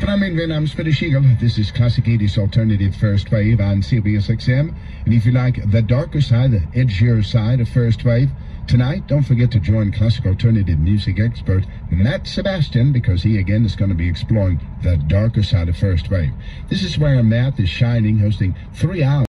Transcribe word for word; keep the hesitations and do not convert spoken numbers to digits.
I'm Vin, I'm Spanish Eagle. This is Classic eighties Alternative First Wave on C B S X M. And if you like the darker side, the edgier side of First Wave, tonight, don't forget to join classic alternative music expert Matt Sebastian, because he again is going to be exploring the darker side of First Wave. This is where Matt is shining, hosting three hours